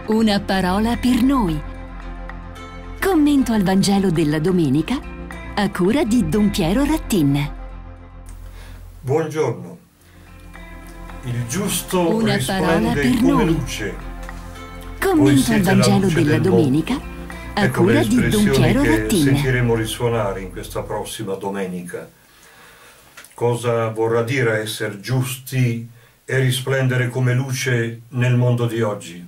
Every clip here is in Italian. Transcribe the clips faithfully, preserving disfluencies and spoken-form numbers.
Una parola per noi. Commento al Vangelo della domenica a cura di Don Piero Rattin. Buongiorno. Il giusto Una parola risplende per come noi. luce. Commento al Vangelo della domenica a Ecco cura le di Don espressioni Piero che Rattin. sentiremo risuonare in questa prossima domenica. Cosa vorrà dire essere giusti e risplendere come luce nel mondo di oggi?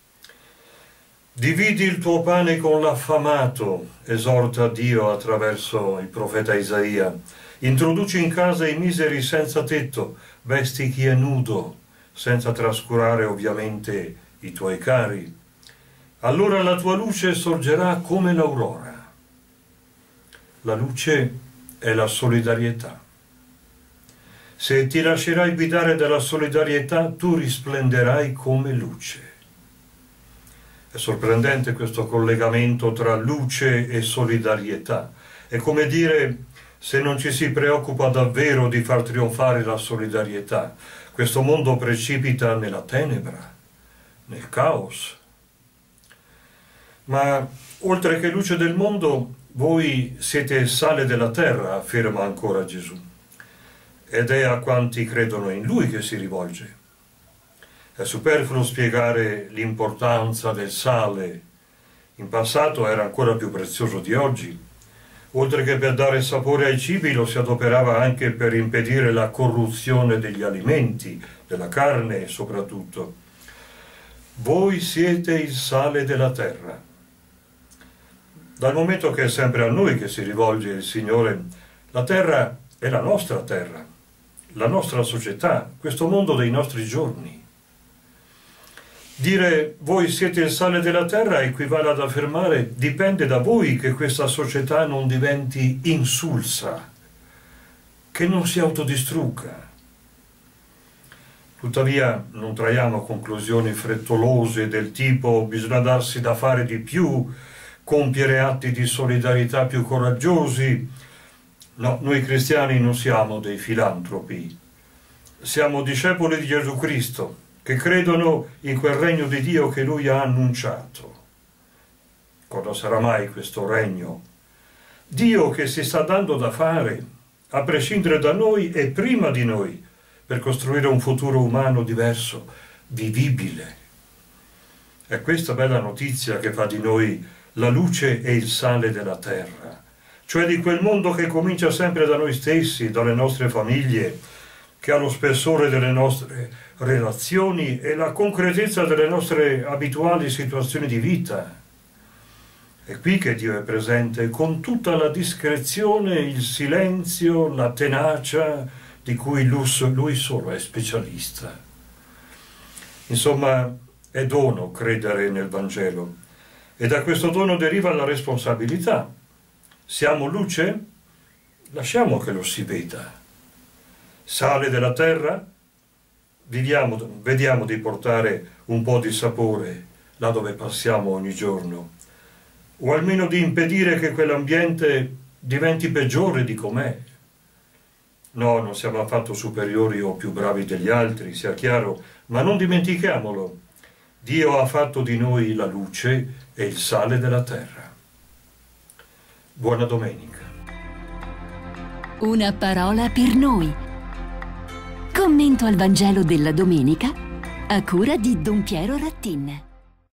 Dividi il tuo pane con l'affamato, esorta Dio attraverso il profeta Isaia. Introduci in casa i miseri senza tetto, vesti chi è nudo, senza trascurare ovviamente i tuoi cari. Allora la tua luce sorgerà come l'aurora. La luce è la solidarietà. Se ti lascerai guidare dalla solidarietà, tu risplenderai come luce. È sorprendente questo collegamento tra luce e solidarietà. È come dire, se non ci si preoccupa davvero di far trionfare la solidarietà, questo mondo precipita nella tenebra, nel caos. Ma oltre che luce del mondo, voi siete il sale della terra, afferma ancora Gesù. Ed è a quanti credono in Lui che si rivolge. È superfluo spiegare l'importanza del sale. In passato era ancora più prezioso di oggi. Oltre che per dare sapore ai cibi, lo si adoperava anche per impedire la corruzione degli alimenti, della carne soprattutto. Voi siete il sale della terra. Dal momento che è sempre a noi che si rivolge il Signore, la terra è la nostra terra, la nostra società, questo mondo dei nostri giorni. Dire voi siete il sale della terra equivale ad affermare dipende da voi che questa società non diventi insulsa, che non si autodistrugga. Tuttavia non traiamo conclusioni frettolose del tipo bisogna darsi da fare di più, compiere atti di solidarietà più coraggiosi. No, noi cristiani non siamo dei filantropi, siamo discepoli di Gesù Cristo, che credono in quel regno di Dio che Lui ha annunciato. Cosa sarà mai questo regno? Dio che si sta dando da fare, a prescindere da noi e prima di noi, per costruire un futuro umano diverso, vivibile. È questa bella notizia che fa di noi la luce e il sale della terra, cioè di quel mondo che comincia sempre da noi stessi, dalle nostre famiglie, che ha lo spessore delle nostre relazioni e la concretezza delle nostre abituali situazioni di vita. È qui che Dio è presente con tutta la discrezione, il silenzio, la tenacia di cui Lui solo è specialista. Insomma, è dono credere nel Vangelo e da questo dono deriva la responsabilità. Siamo luce? Lasciamo che lo si veda. Sale della terra? Viviamo, vediamo di portare un po' di sapore là dove passiamo ogni giorno, o almeno di impedire che quell'ambiente diventi peggiore di com'è. No, non siamo affatto superiori o più bravi degli altri, sia chiaro, ma non dimentichiamolo. Dio ha fatto di noi la luce e il sale della terra. Buona domenica. Una parola per noi. Commento al Vangelo della domenica a cura di Don Piero Rattin.